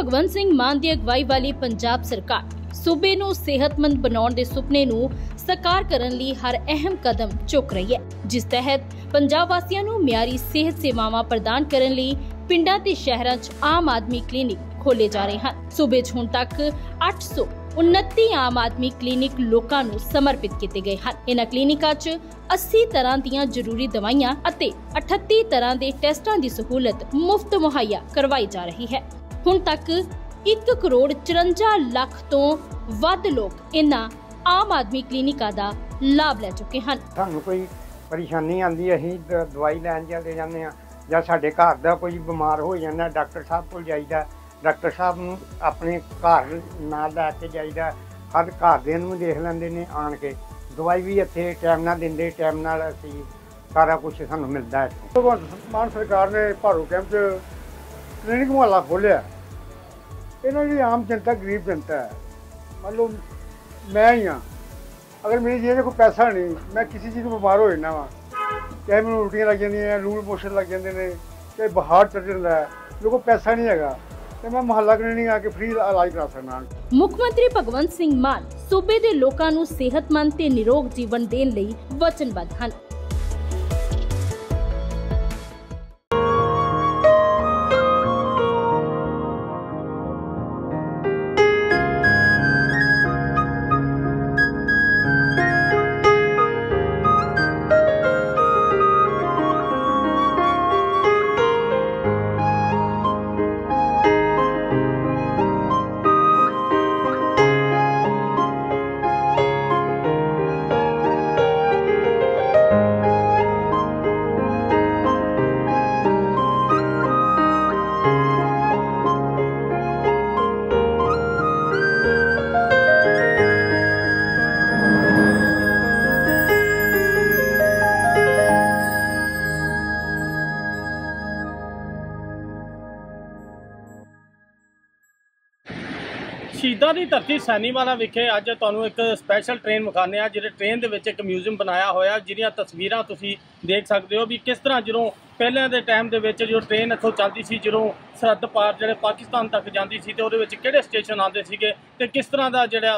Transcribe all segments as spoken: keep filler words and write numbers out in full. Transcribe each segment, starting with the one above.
ਭਗਵੰਤ ਸਿੰਘ ਮਾਨ ਦੀ ਅਗਵਾਈ ਵਾਲੀ ਪੰਜਾਬ ਸਰਕਾਰ सूबे नूं सेहतमंद बनाउण दे सुपने नूं साकार करन लई हर अहम कदम चुक रही है, जिस तहत पंजाब वासियां नूं मियारी सेहत सेवावां प्रदान करन लई पिंडां ते शहरां च आम आदमी क्लीनिक खोले जा रहे हैं। सूबे च हुण तक अठ सौ उनती आम आदमी क्लीनिक लोकां नूं समर्पित किए गए हैं। इन्हां क्लीनिकां च अस्सी तरह दीयां जरूरी दवाइयां अते अठत्ती तरह दे टेस्टां दी सहूलत मुफ्त मुहैया करवाई जा रही है। हुण तक एक करोड़ चौरंजा लाख तो वध लोग इन्हां आम आदमी क्लीनिकां दा लाभ ले चुके हैं। सानू कोई परेशानी आंदी असीं दवाई लैण चले जांदे आ जां साडे घर दा कोई बीमार हो जांदा डॉक्टर साहब कोल जाईदा, डॉक्टर साहब नूं अपने घर नाल लैके जाईदा, हर घर दे नूं देख लैंदे ने आण के, दवाई भी इत्थे टाइम नाल दिंदे, टाइम नाल असीं सारा कुछ सानू मिलदा है। भगवंत मान सरकार ने भारू कैंप च क्लीनिक मुहल्ला खोलिया। इन्हों जी आम जनता गरीब जनता है, मान लो मैं ही हाँ, अगर मेरी जेब में कोई पैसा नहीं, मैं किसी चीज़ को बीमार हो जाना वा, चाहे मैं उल्टियाँ लग जाए, लूल मोशन लग जाते हैं, चाहे बुखार चढ़ जाता है, मेरे को पैसा नहीं है तो मैं मुहल्ला क्लीनिक आके फ्री इलाज करा सकना। मुख्यमंत्री भगवंत सिंह मान सूबे के लोगों को सेहतमंद ते निरोग जीवन देने लई वचनबद्ध हैं। शहीदां दी धरती सैनीवाला विखे अज तुहानूं एक स्पैशल ट्रेन विखाने आ, जिहड़े ट्रेन दे विच एक म्यूजियम बनाया होया, जिहड़ियां तस्वीरां तुसीं देख सकदे हो भी किस तरह जदों पहले दे टाइम दे विच जो ट्रेन इत्थों चलदी सी, जदों सरहद पार जिहड़े पाकिस्तान तक जांदी सी ते उहदे विच किहड़े स्टेशन आउंदे सीगे ते किस तरह दा जिहड़ा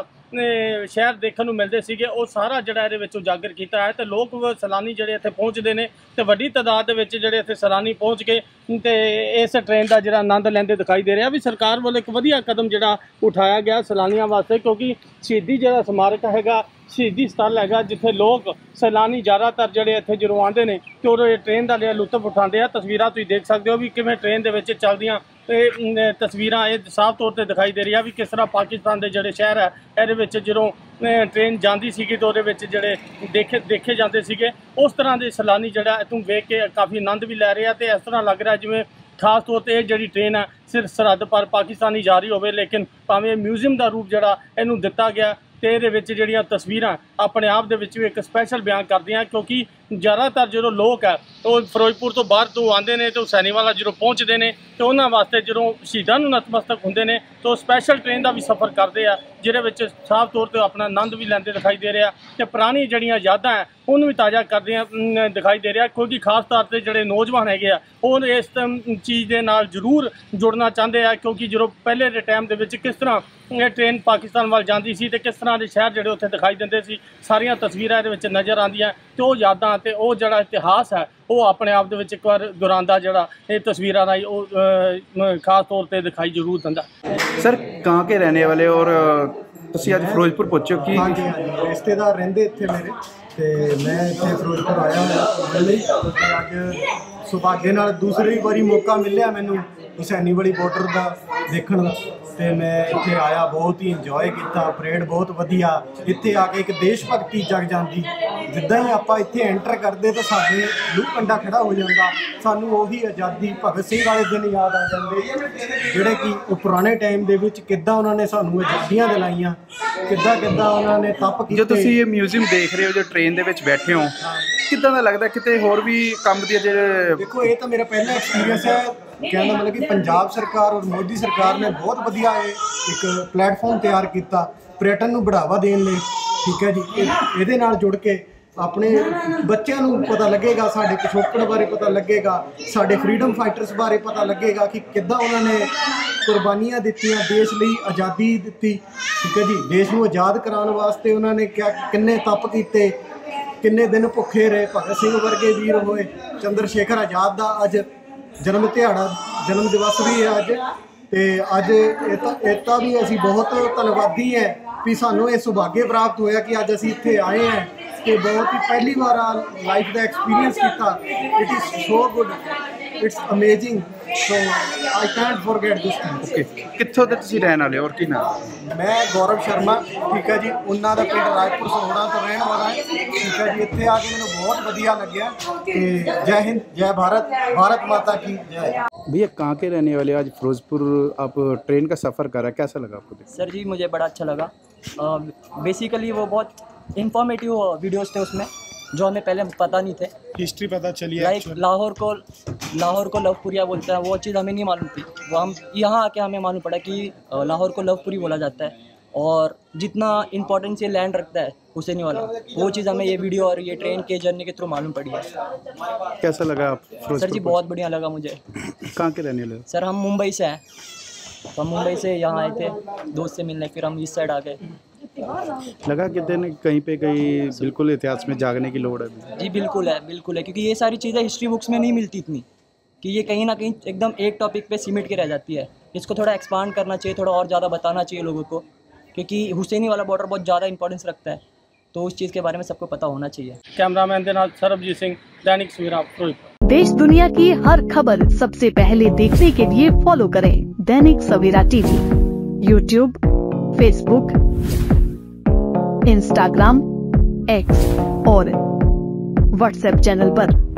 शहर देखने को मिलते सीगे, वो सारा जिहड़ा इहदे विच उजागर किया है। तो लोग सैलानी जिहड़े इत्थे पहुँचते हैं तो वड्डी तादाद दे विच जिहड़े इत्थे सैलानी पहुँच के ते इस ट्रेन का जिहड़ा आनंद लैंदे दिखाई दे रहा भी सरकार वालों एक वधिया कदम जिहड़ा उठाया गया सैलानियों वास्ते, क्योंकि शहीदी जिहड़ा स्मारक हैगा शहीदी स्थल है जिथे लोग सैलानी ज़्यादातर जिहड़े इत्थे जदों आउंदे ने ते उहदे ट्रेन का जिहड़ा लुत्फ उठाते हैं। तस्वीरां तुसीं देख सकते हो भी किवें ट्रेन दे विच चलदियां तस्वीरां ये साफ तौर पर दिखाई दे रही है भी किस तरह पाकिस्तान के जिहड़े शहर है इहदे विच जदों ट्रेन जाती सी तो उहदे विच जिहड़े देखे देखे जाते सीगे उस तरह के सैलानी जिहड़ा इत्थों वेख के काफ़ी आनंद भी लै रहे हैं। तो इस तरह लग रहा जिवें खास तौर पर यह जी ट्रेन है सिर्फ सरहद पर पाकिस्तानी जा रही होवे, लेकिन भावें म्यूजियम का रूप जिहड़ा इहनूं दिता गया तो ये जिहड़ियां तस्वीरां अपने आप दे विच एक स्पैशल बयान करदियां, क्योंकि ज़्यादातर जो लोग है वो फिरोजपुर तो बाहर तो आते हैं तो सैनीवाला जो पहुँचते हैं तो उन्होंने वास्ते जो शहीदां नूं नतमस्तक होंदे ने तो स्पैशल ट्रेन का भी सफ़र करते हैं, जिहदे साफ तौर पर अपना आनंद भी लैंदे दिखाई दे रहा तो पुरानी जिहड़ियां यादां है उन्होंने भी ताज़ा करदे दिखाई दे रहा, क्योंकि खास तौर पर जिहड़े नौजवान है वो इस चीज़ के नाल जरूर जुड़ना चाहते हैं, क्योंकि जो पहले के टाइम के किस तरह ये ट्रेन पाकिस्तान वाल जाती सी ते किस तरह के शहर जिहड़े उत्थे दिखाई दिंदे सी सारियां तस्वीरां इहदे विच नज़र आंदियां तो वो यादां ते वो जिहड़ा इतिहास है वो अपने आप दे विच एक बार दुरांदा जिहड़ा ये तस्वीरां राही वो खास तौर पर दिखाई जरूर दिंदा। सर कहाँ के रहने वाले और तुसीं अज फिरोजपुर पहुंचे हो कि? हाँ जी, रिश्तेदार रहिंदे इत्थे मेरे ते मैं इत्थे फिरोजपुर आया होया ते अज सुभागे नाल दूसरी बारी मौका मिलिया मैनूं हुसैनी वाली बॉर्डर का देखण दा ते मैं इत्थे आया, बहुत ही इंजॉय किया, परेड बहुत वधिया, इत्थे आके एक देश भगती जग जाती, जिद्दां ही आपां इत्थे एंटर करते तो साडे लूह कंडा खड़ा हो जाता, सानू उही आज़ादी भगत सिंह वाले दिन याद आ जाते जिहड़े कि वो पुराने टाइम दे विच किद्दां उन्हां ने सानू आज़ादियां दिलाईयां, किद्दां किद्दां उन्हां ने तप कीते। जो तुसीं ये म्यूजियम देख रहे हो जो ट्रेन दे विच बैठे हो किद्दां दा लगदा किते होर भी काम दी जेह्ड़े? देखो ये तो मेरा पहला एक्सपीरियंस है, कहना मतलब कि पंजाब सरकार और मोदी सरकार ने बहुत वधिया एक प्लेटफॉर्म तैयार किया पर्यटन नूं बढ़ावा देने लई, ठीक है जी। इहदे नाल जुड़ के अपने बच्चों को पता लगेगा, साढ़े पिछोकड़ बारे पता लगेगा, साढ़े फ्रीडम फाइटर्स बारे पता लगेगा कि किद्दां उन्होंने ਕੁਰਬਾਨੀਆਂ ਦਿੱਤੀਆਂ, ਦੇਸ਼ ਲਈ ਆਜ਼ਾਦੀ ਦਿੱਤੀ, ਠੀਕ ਹੈ ਜੀ। ਦੇਸ਼ ਨੂੰ ਆਜ਼ਾਦ ਕਰਾਉਣ ਵਾਸਤੇ ਉਹਨਾਂ ਨੇ ਕਿਆ ਕਿੰਨੇ ਤਪ ਕੀਤੇ, ਕਿੰਨੇ ਦਿਨ ਭੁੱਖੇ ਰਹੇ। ਭਗਤ ਸਿੰਘ ਵਰਗੇ ਵੀਰ ਹੋਏ। ਚੰਦਰ ਸ਼ੇਖਰ ਆਜ਼ਾਦ ਦਾ ਅੱਜ ਜਨਮ ਦਿਹਾੜਾ, ਜਨਮ ਦਿਵਸ ਵੀ ਹੈ ਅੱਜ। ਤੇ ਅੱਜ ਇਹ ਤਾਂ ਇਹ ਤਾਂ ਵੀ ਅਸੀਂ ਬਹੁਤ ਧੰਨਵਾਦੀ ਹੈ ਵੀ ਸਾਨੂੰ ਇਹ ਸੁਭਾਗੇ ਪ੍ਰਾਪਤ ਹੋਇਆ ਕਿ ਅੱਜ ਅਸੀਂ ਇੱਥੇ ਆਏ ਹਾਂ ਤੇ ਬਹੁਤ ਹੀ ਪਹਿਲੀ ਵਾਰ ਲਾਈਫ ਦਾ ਐਕਸਪੀਰੀਅੰਸ ਕੀਤਾ। It is so good, it's amazing, so I can't forget this thing. Okay, ਕਿੱਥੋਂ ਦੇ ਤੁਸੀਂ ਰਹਿਣ ਵਾਲੇ ਹੋ ਔਰ ਕੀ ਨਾਮ? ਮੈਂ ਗੌਰਵ ਸ਼ਰਮਾ, ਠੀਕ ਹੈ ਜੀ। ਉਹਨਾਂ ਦਾ ਪਿੰਡ ਰਾਜਪੁਰ ਸੋਹਣਾ ਤੋਂ ਰਹਿਣ ਵਾਲਾ ਹੈ, ਠੀਕ ਹੈ ਜੀ। ਇੱਥੇ ਆ ਕੇ ਮੈਨੂੰ ਬਹੁਤ ਵਧੀਆ ਲੱਗਿਆ ਤੇ ਜੈ ਹਿੰਦ, जय भारत, भारत माता की जय। भैया कहाँ के रहने वाले? आज फिरोजपुर आप ट्रेन का सफ़र करा, कैसा लगा आपको? सर जी मुझे बड़ा अच्छा लगा। बेसिकली वो बहुत इंफॉर्मेटिव वीडियोस थे उसमें जो हमें पहले पता नहीं थे। हिस्ट्री पता चली है। लाइक लाहौर को लाहौर को लवपुरिया बोलते हैं, वो चीज़ हमें नहीं मालूम थी। वो हम यहाँ आके हमें मालूम पड़ा कि लाहौर को लवपुरी बोला जाता है और जितना इम्पोर्टेंस ये लैंड रखता है हुसैनी वाला, वो चीज़ हमें ये वीडियो और ये ट्रेन के जर्नी के थ्रू मालूम पड़ी है। कैसा लगा आप? सर जी बहुत बढ़िया लगा मुझे। कहाँ के रहने वाले? सर हम मुंबई से हैं, तो हम मुंबई से यहाँ आए थे दोस्त से मिलने, फिर हम इस साइड आ गए। लगा कि दिन कहीं पे कहीं बिल्कुल इतिहास में जागने की लोड़ है? जी बिल्कुल है, बिल्कुल है, क्योंकि ये सारी चीज़ें हिस्ट्री बुक्स में नहीं मिलती इतनी, कि ये कहीं ना कहीं एकदम एक टॉपिक पे सिमट के रह जाती है। इसको थोड़ा एक्सपांड करना चाहिए, थोड़ा और ज़्यादा बताना चाहिए लोगों को, क्योंकि हुसैनी वाला बॉर्डर बहुत ज़्यादा इंपॉर्टेंस रखता है, तो उस चीज़ के बारे में सबको पता होना चाहिए। कैमरामैन के नाल सरबजीत सिंह, दैनिक सवेरा फिरोजपुर। देश दुनिया की हर खबर सबसे पहले देखने के लिए फॉलो करें Dainik Savera TV, YouTube, Facebook, Instagram, X और व्हाट्सएप चैनल पर।